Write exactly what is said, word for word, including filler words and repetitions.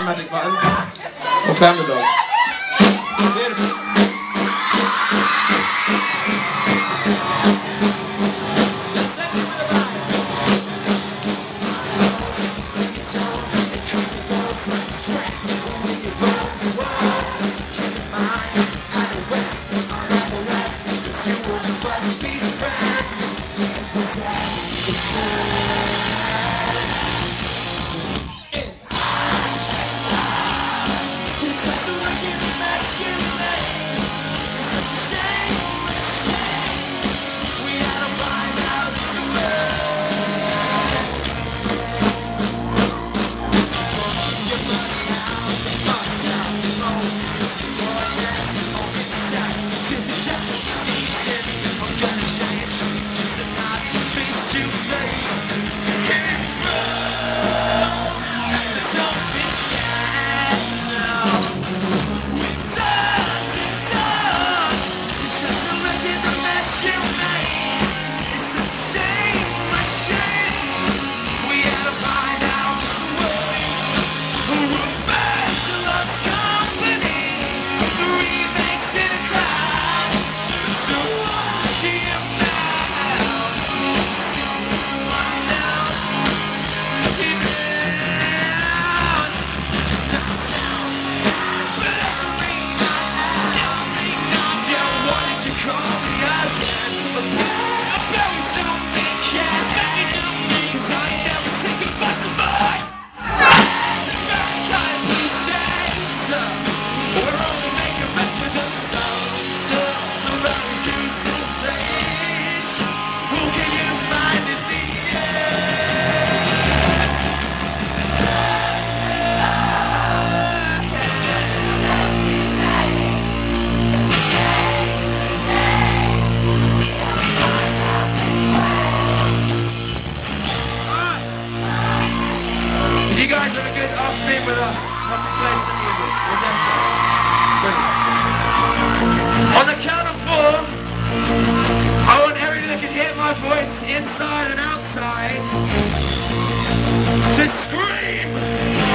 the magic button. Or play Underdog. Beautiful. You guys have a good afternoon with us. Once we play some music. Was that okay? On the count of four, I want everyone that can hear my voice inside and outside to scream.